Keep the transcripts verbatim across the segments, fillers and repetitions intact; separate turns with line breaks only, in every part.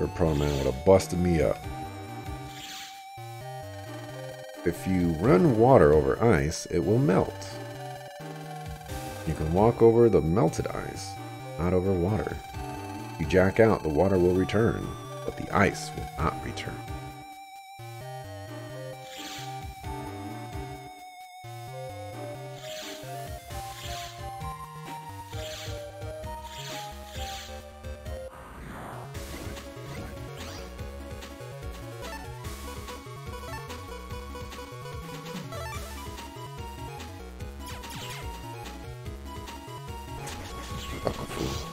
Her Pro Man would have busted me up. If you run water over ice, it will melt. You can walk over the melted ice, not over water. If you jack out, the water will return, but the ice will not return. Fucking fool.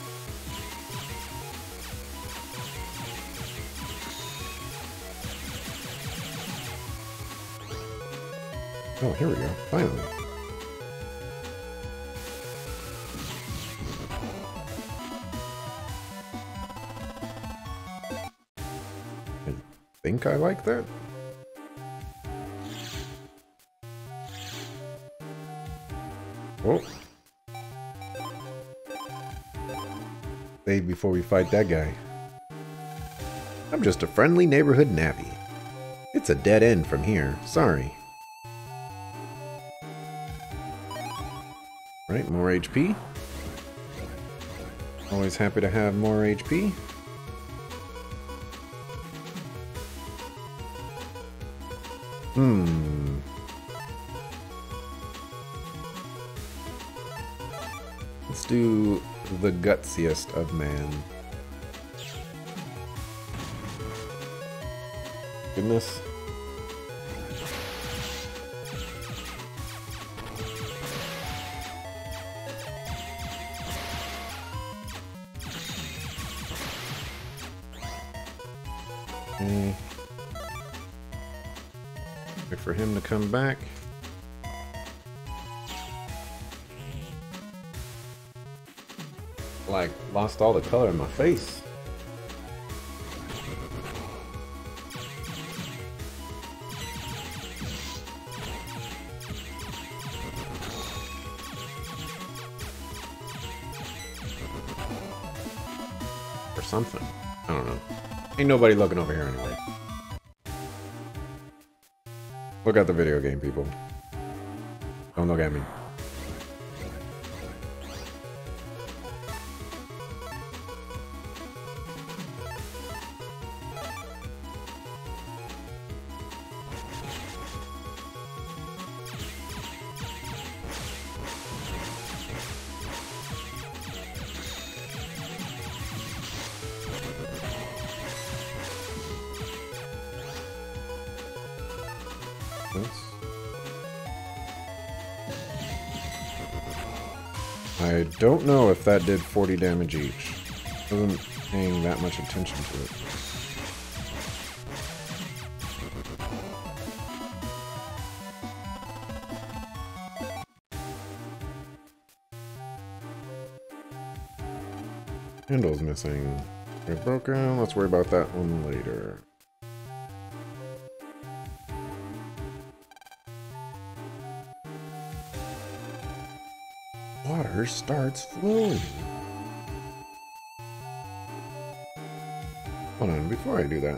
Oh, here we go. Finally. I think I like that. Oh. Save before we fight that guy. I'm just a friendly neighborhood navvy. It's a dead end from here. Sorry. Right, more H P. Always happy to have more H P. Hmm. Let's do the gutsiest of man. Goodness. Okay. Wait for him to come back. Like, lost all the color in my face. Or something. I don't know. Ain't nobody looking over here anyway. Look at the video game, people. Don't look at me. I don't know if that did forty damage each. I wasn't paying that much attention to it. Handle's missing. They're broken. Let's worry about that one later. Water starts flowing. Hold on, before I do that.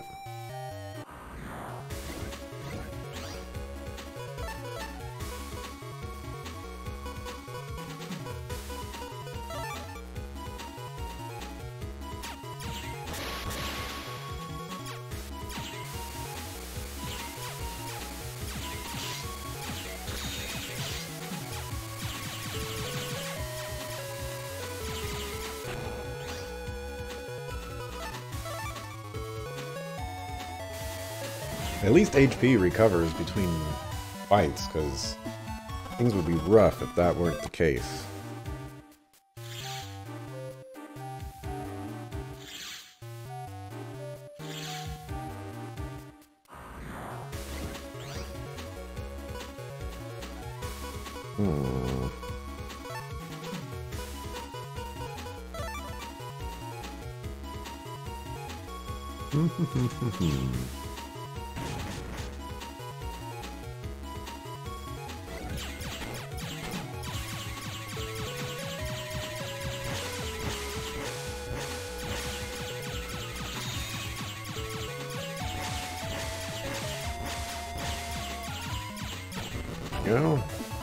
At least H P recovers between fights, because things would be rough if that weren't the case. Hmm. Go.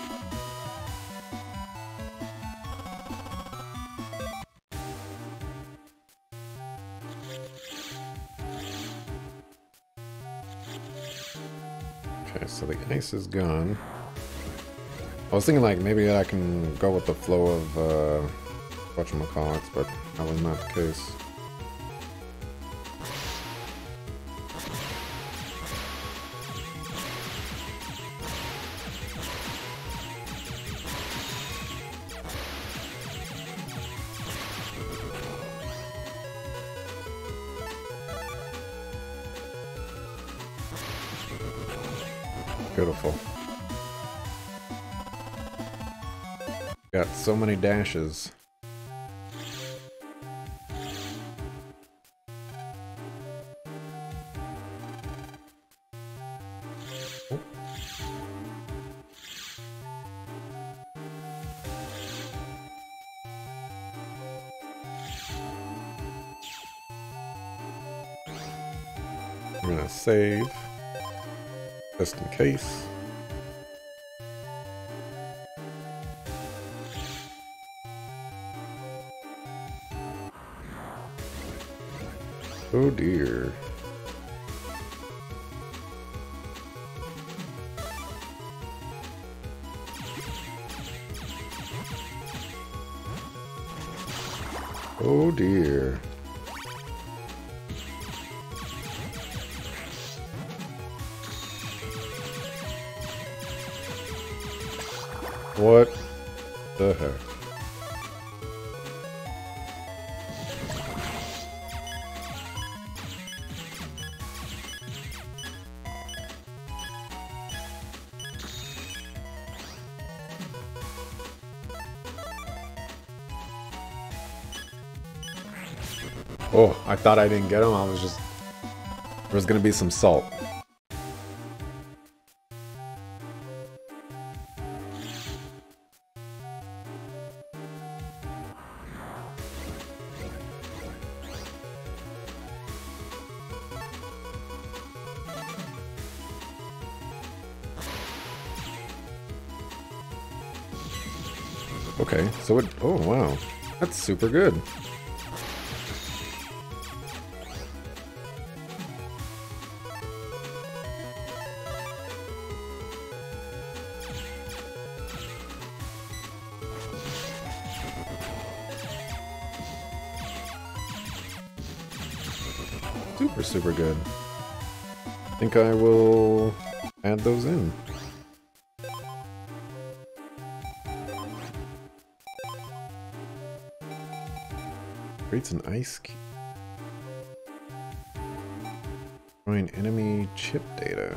Okay, so the ice is gone. I was thinking like maybe I can go with the flow of uh, whatchamacallits, but that was not the case. Beautiful. Got so many dashes. Oh. I'm gonna save. Just in case. Oh dear. Oh dear. What the heck? Oh, I thought I didn't get him. I was just... There was gonna be some salt. Okay, so it... Oh, wow. That's super good. Super, super good. I think I will add those in. Creates an ice cube. Join enemy chip data.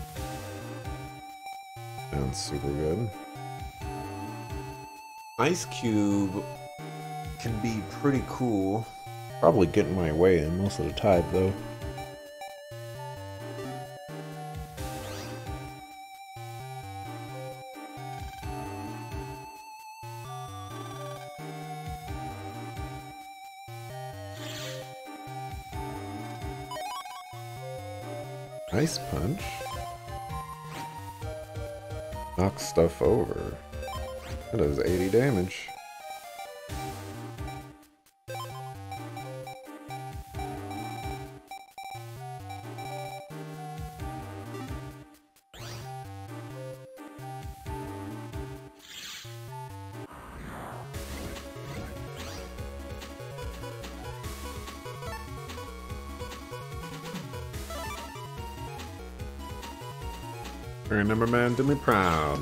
Sounds super good. Ice cube can be pretty cool. Probably get in my way in most of the time, though. Ice punch. Knocks stuff over. That does eighty damage. Remember, man, do me proud.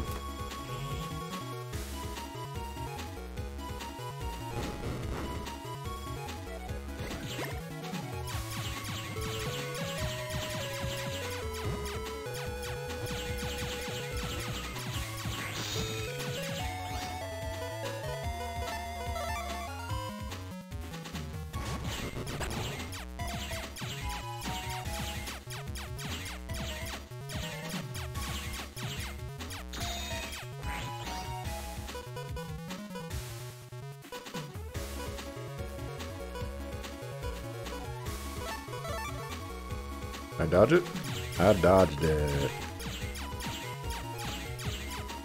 I dodge it? I dodged it.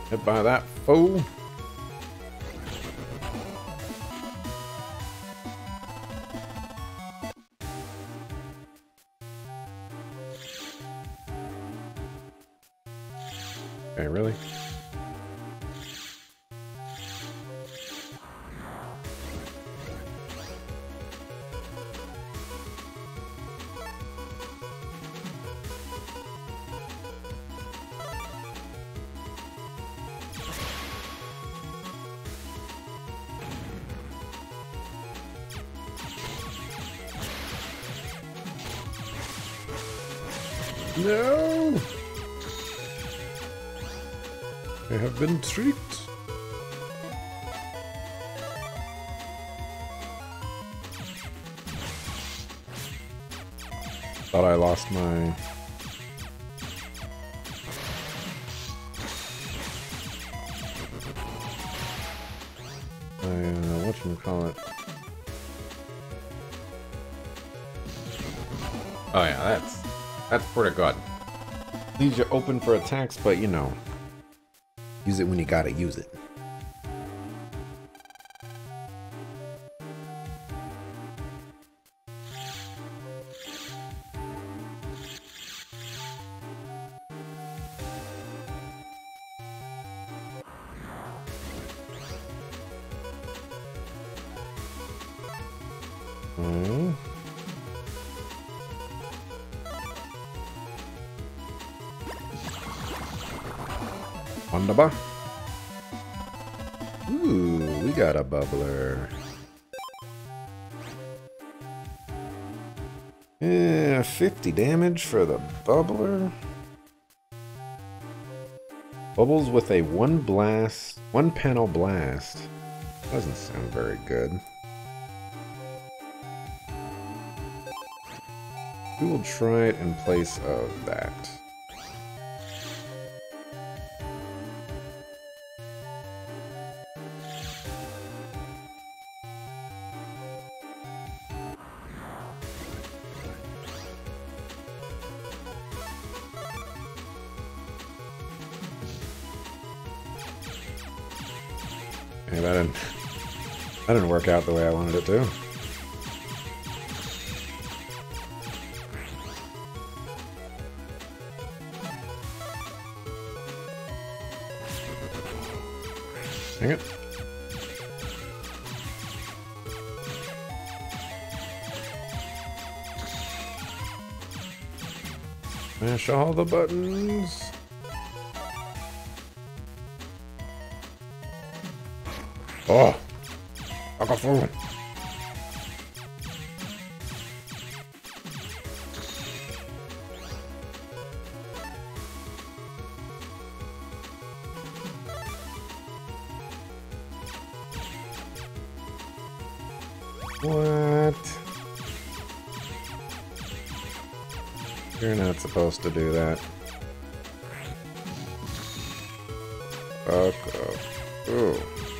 Hit by that fool. Okay, really? No! I have been tricked. Thought I lost my... my, uh, whatchamacallit. Oh yeah, that's... that's pretty good. Leaves you open for attacks, but you know... use it when you gotta use it. Hmm. Wonderbar. Ooh, we got a bubbler. Yeah, fifty damage for the bubbler. Bubbles with a one blast, one panel blast. Doesn't sound very good. We will try it in place of that. Yeah, that didn't, that didn't work out the way I wanted it to. Dang it. Mash all the buttons. Oh, like a fool. What? You're not supposed to do that. Fuck off. Ooh.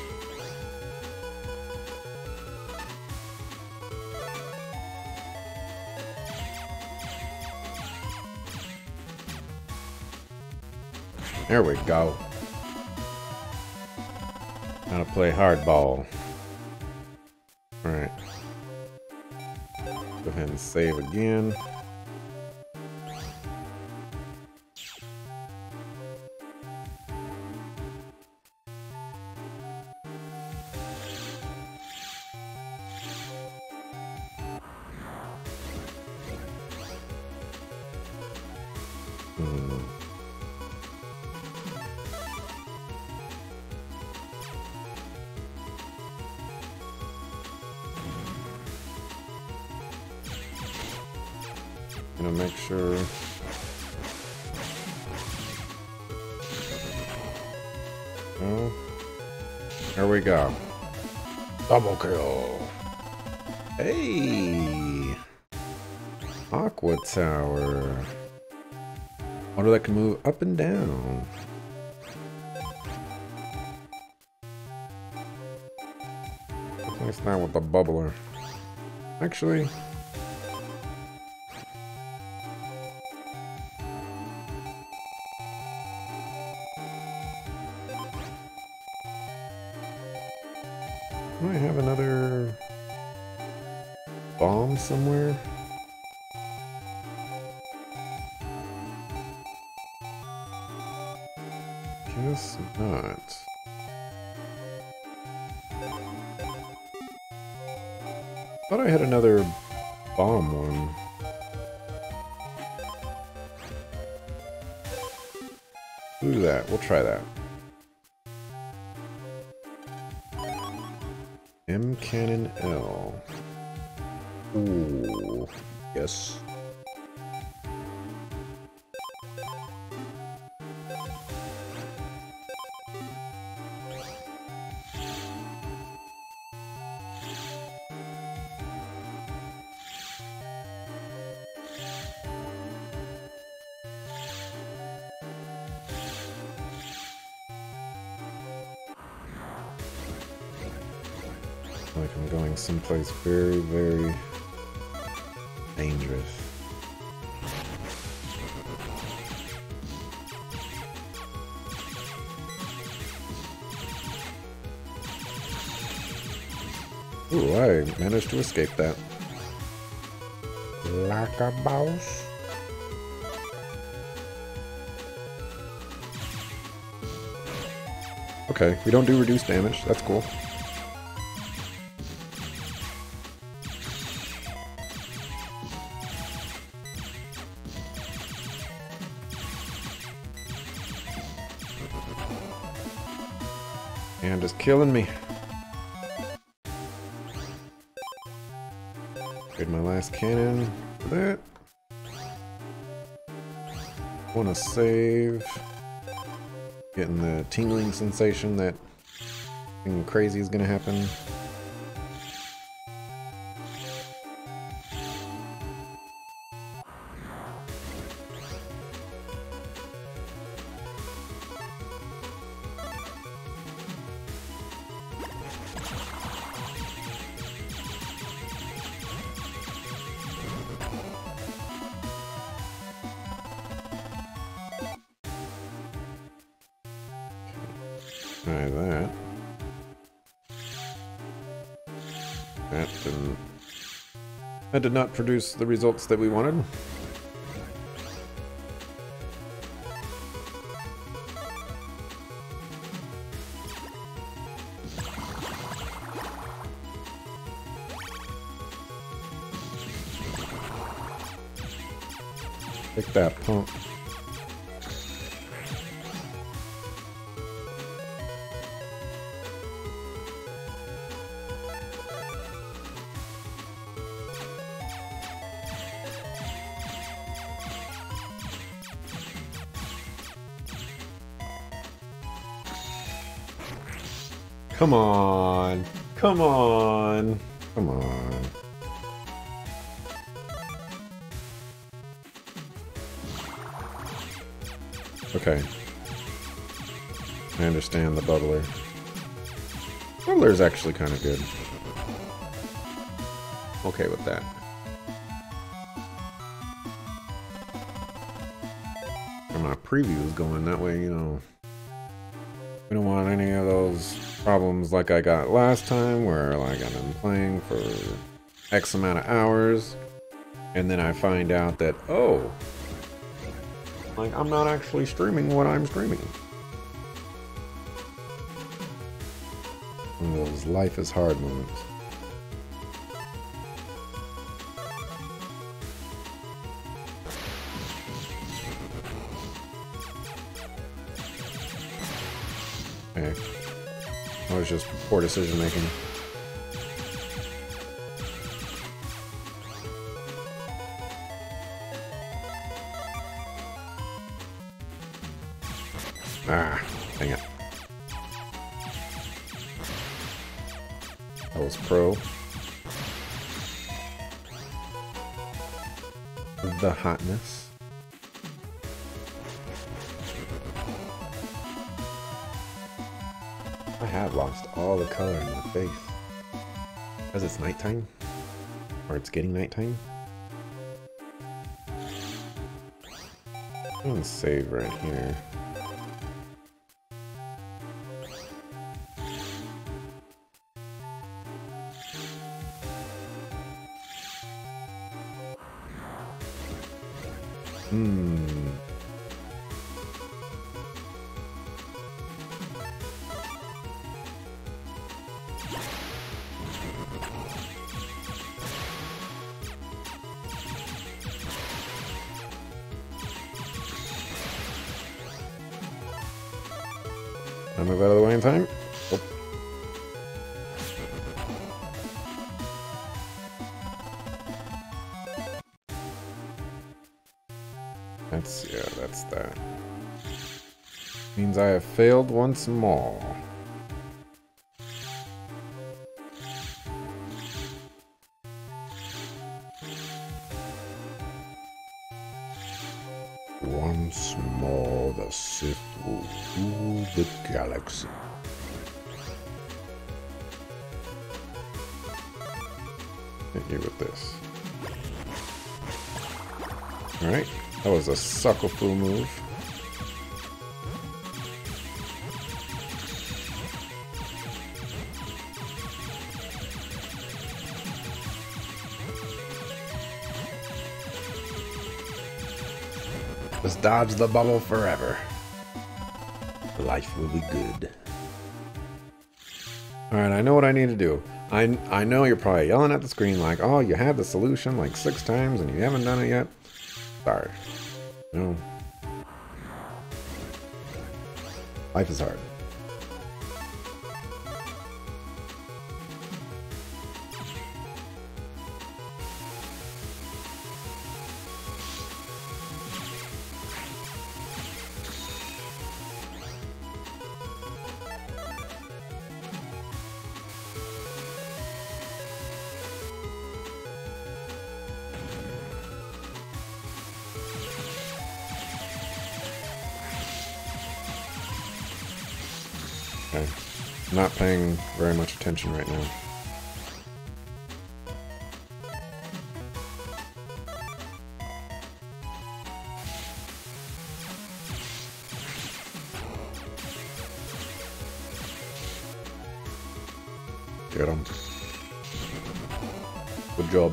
There we go. Gotta play hardball. Alright. Go ahead and save again. Hmm. Gonna make sure. Oh, there we go. Double kill. Hey, Aqua Tower. Water that can move up and down. It's not with the bubbler. Actually. Do I have another bomb somewhere? Guess not. Thought I had another bomb one. Do that. We'll try that. M Cannon L. Ooh, yes. Like I'm going someplace very, very dangerous. Ooh, I managed to escape that. Like a boss. Okay, we don't do reduced damage. That's cool. And just killing me. Trade my last cannon for that. Want to save. Getting the tingling sensation that something crazy is going to happen. Try that. That didn't... That did not produce the results that we wanted. Take that, punk. Come on. Come on. Come on. Okay. I understand the bubbler. Bubbler's actually kind of good. Okay with that. And my preview is going that way, you know. We don't want any of those problems like I got last time where like I've been playing for X amount of hours and then I find out that, oh, like I'm not actually streaming what I'm streaming. One of those life is hard moments. Okay. That was just poor decision making. Ah, dang it. That was pro. The hotness. I have lost all the color in my face. Because it's nighttime? Or it's getting nighttime? I'm gonna save right here. Hmm. I move out of the way in time. Oh. That's, yeah, that's that. Means I have failed once more. Once more, the Sith will rule the galaxy. Hit you with this. Alright, that was a suckle-foo move. Just dodge the bubble forever. Life will be good. Alright, I know what I need to do. I, I know you're probably yelling at the screen like, oh, you had the solution like six times and you haven't done it yet. Sorry. No. Life is hard. Okay. I'm not paying very much attention right now. Get him. Good job.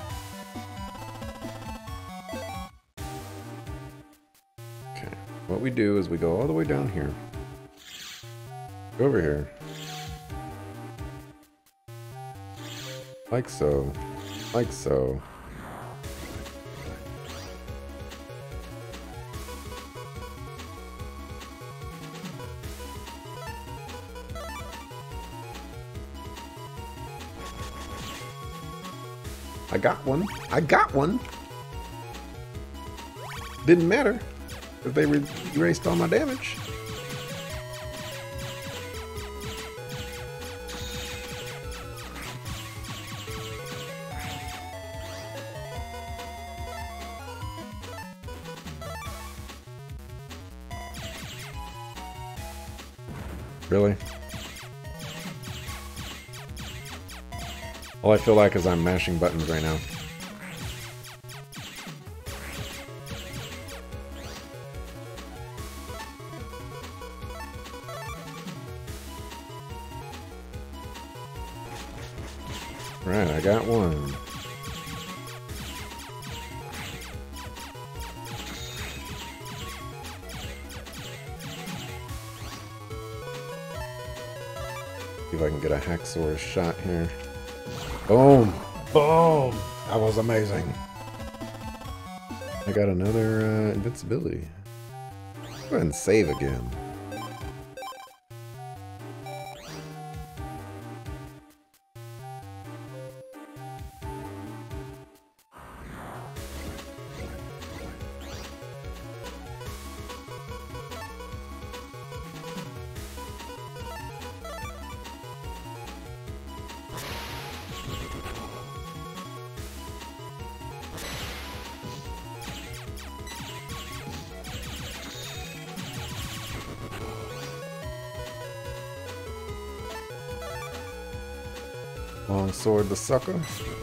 Okay. What we do is we go all the way down here. Go over here. Like so. Like so. I got one. I got one. Didn't matter because they re erased all my damage. Really? All I feel like is I'm mashing buttons right now. Right, I got one. See if I can get a Haxorus shot here. Boom! Boom! That was amazing. I got another uh, invincibility. Go ahead and save again. Long sword the sucker.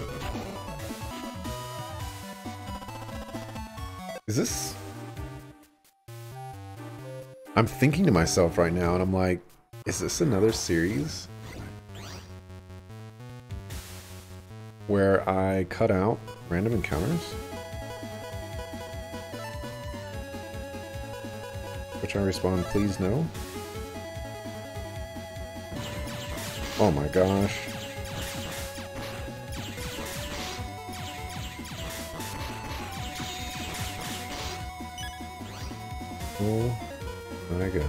Is this... I'm thinking to myself right now and I'm like, is this another series where I cut out random encounters? Which I respond, please no. Oh my gosh. Oh my gosh.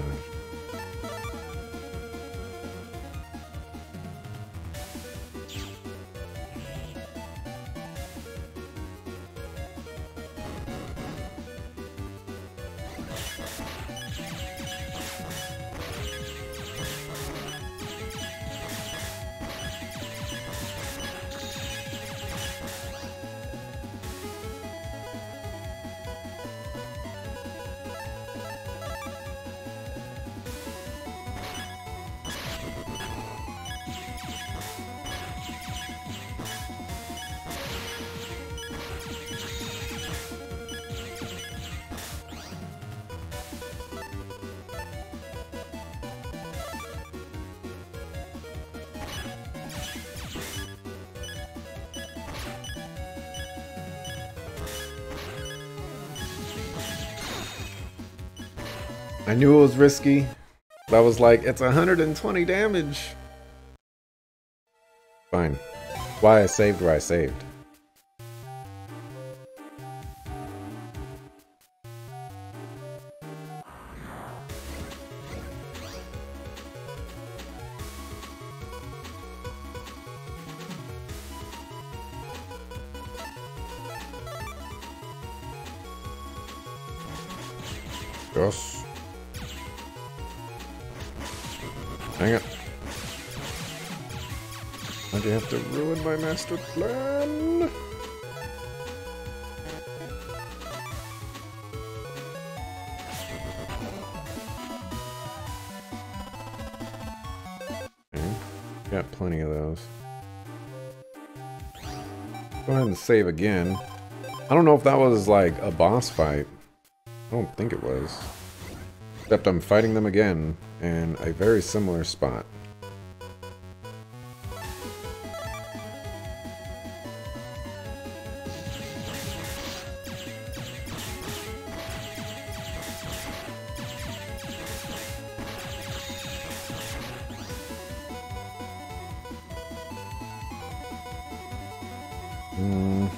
I knew it was risky. But I was like, it's one hundred twenty damage. Fine. Why I saved where I saved. Yes. Hang it. Why'd you have to ruin my master plan? Okay. Got plenty of those. Go ahead and save again. I don't know if that was like a boss fight. I don't think it was. Except I'm fighting them again in a very similar spot. Hmm.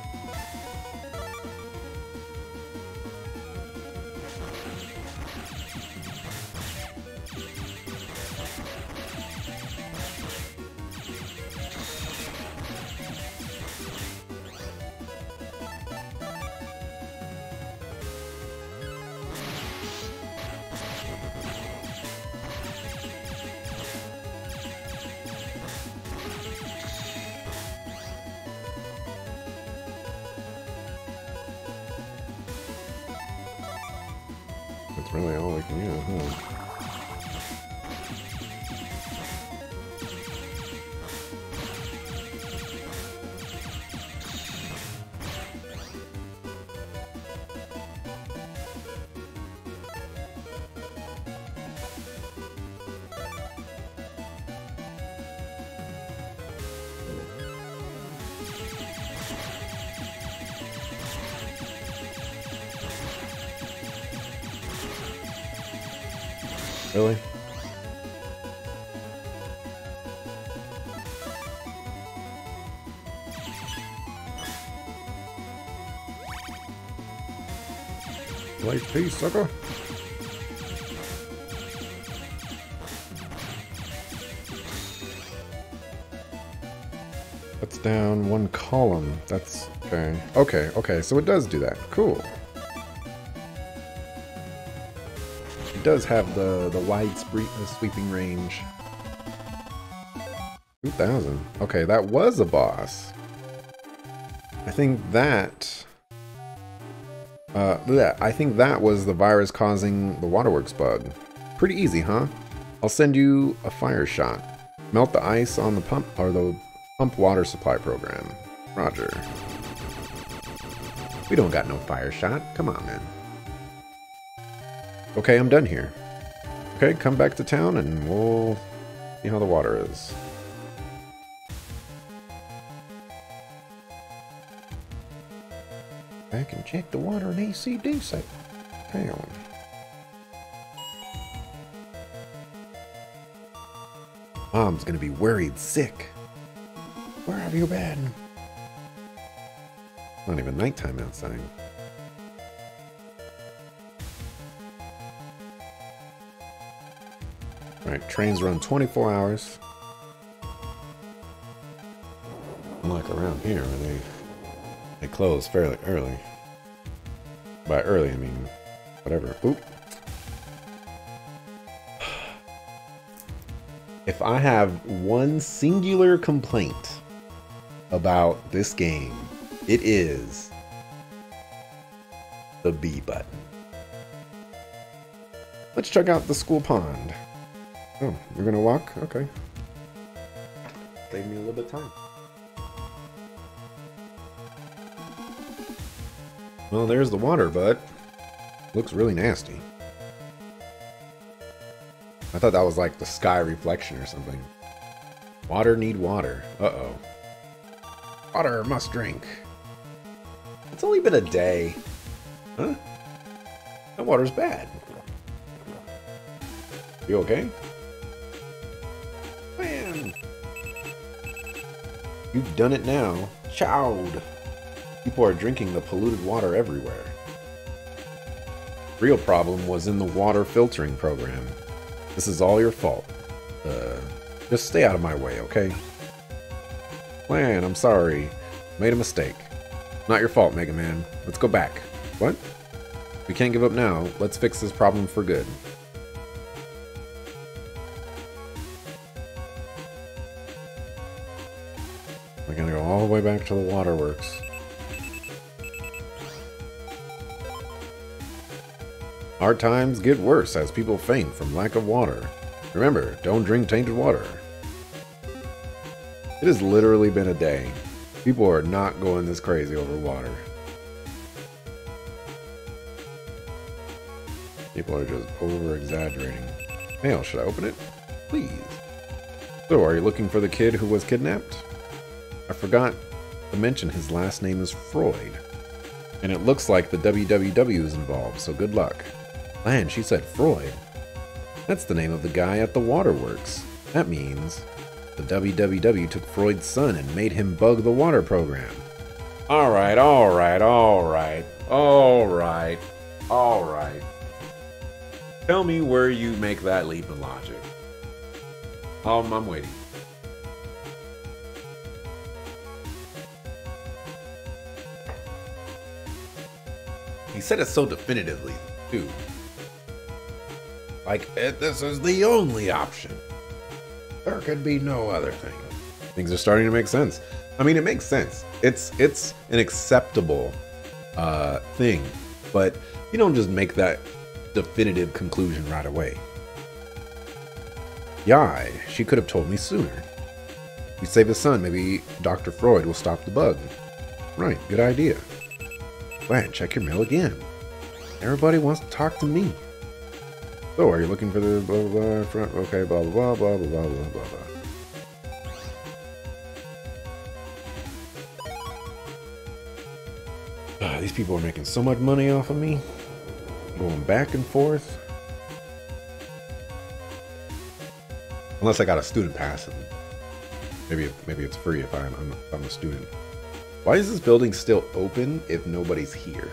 That's really all we can use, huh? Really? Light peace, sucker. That's down one column. That's okay. Okay, okay, so it does do that. Cool. It does have the, the wide uh, sweeping range. two thousand. Okay, that was a boss. I think that... Uh, yeah, I think that was the virus causing the waterworks bug. Pretty easy, huh? I'll send you a fire shot. Melt the ice on the pump, or the pump water supply program. Roger. We don't got no fire shot. Come on, man. Okay, I'm done here. Okay, come back to town and we'll see how the water is. Back and check the water in A C D C. Hang on. Mom's gonna be worried sick. Where have you been? Not even nighttime outside. Alright, trains run twenty-four hours. Unlike around here where they they close fairly early. By early I mean whatever. Oop. If I have one singular complaint about this game, it is the B button. Let's check out the school pond. Oh, you're gonna walk? Okay. Save me a little bit of time. Well, there's the water, but looks really nasty. I thought that was like the sky reflection or something. Water need water. Uh-oh. Water must drink. It's only been a day. Huh? That water's bad. You okay? Man. You've done it now. Chowed. People are drinking the polluted water everywhere. Real problem was in the water filtering program. This is all your fault. Uh, just stay out of my way, okay? Man, I'm sorry. Made a mistake. Not your fault, Mega Man. Let's go back. What? We can't give up now. Let's fix this problem for good. We're gonna go all the way back to the waterworks. Hard times get worse as people faint from lack of water. Remember, don't drink tainted water. It has literally been a day. People are not going this crazy over water. People are just over-exaggerating. Mail, should I open it? Please. So, are you looking for the kid who was kidnapped? I forgot to mention his last name is Freud. And it looks like the W W W is involved, so good luck. Man, she said Freud. That's the name of the guy at the waterworks. That means the W W W took Freud's son and made him bug the water program. Alright, alright, alright, alright, alright. Tell me where you make that leap of logic. Um, I'm waiting. He said it so definitively, too. Like, this is the only option. There could be no other thing. Things are starting to make sense. I mean, it makes sense. It's it's an acceptable uh, thing, but you don't just make that definitive conclusion right away. Yeah, she could have told me sooner. You save his son, maybe Doctor Freud will stop the bug. Right, good idea. Wait, check your mail again. Everybody wants to talk to me. So, are you looking for the blah blah blah front? Okay, blah blah blah blah blah blah blah blah. Ah, these people are making so much money off of me. Going back and forth. Unless I got a student pass, and maybe maybe it's free if I'm I'm a, I'm a student. Why is this building still open if nobody's here?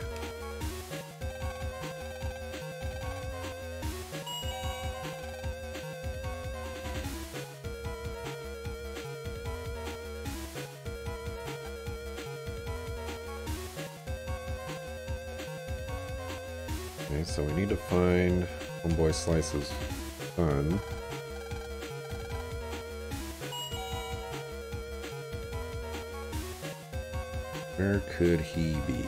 Okay, so we need to find Homeboy Slice's son. Where could he be?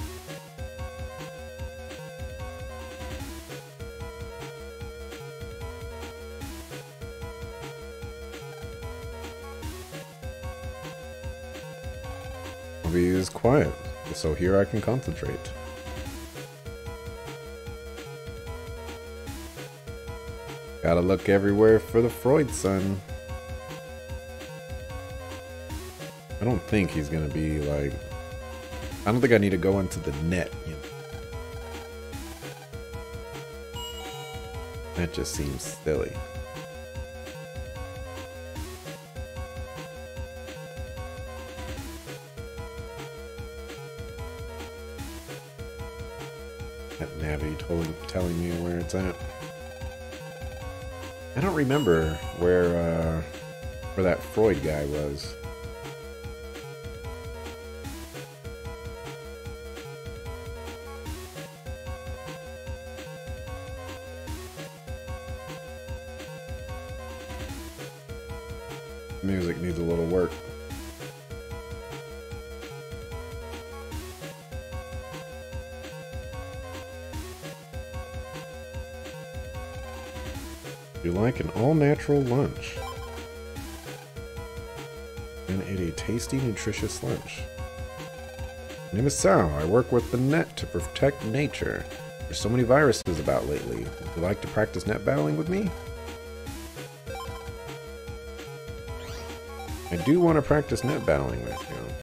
Maybe he is quiet, so here I can concentrate. Gotta look everywhere for the Freud son. I don't think he's gonna be like... I don't think I need to go into the net, you know. That just seems silly. That Navi totally telling me where it's at. I don't remember where uh, where that Freud guy was. Music needs a little work. You like an all-natural lunch and ate a tasty, nutritious lunch. My name is Sal. I work with the net to protect nature. There's so many viruses about lately. Would you like to practice net battling with me? I do want to practice net battling with you.